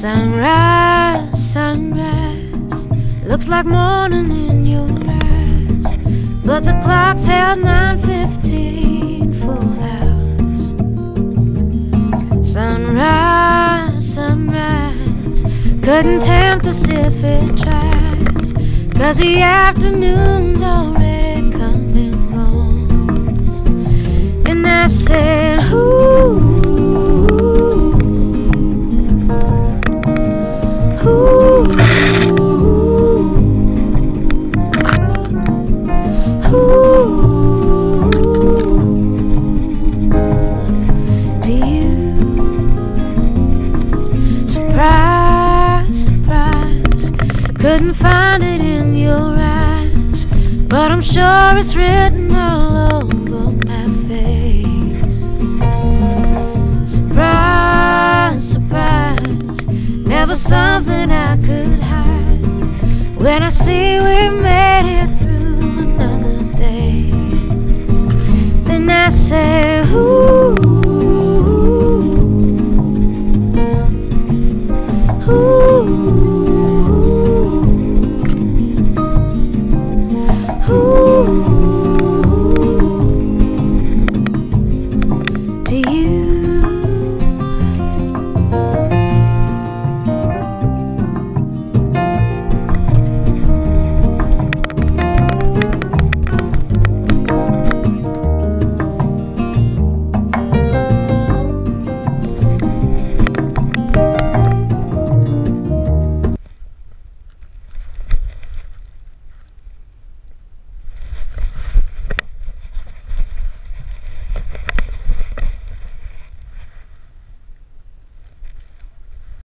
Sunrise, sunrise, looks like morning in your eyes, but the clock's held 9:15 full hours. Sunrise, sunrise, couldn't tempt us if it tried, 'cause the afternoon's already come and gone. And I said, ooh, couldn't find it in your eyes, but I'm sure it's written all over my face. Surprise, surprise, never something I could hide. When I see we made it through another day, then I say, ooh.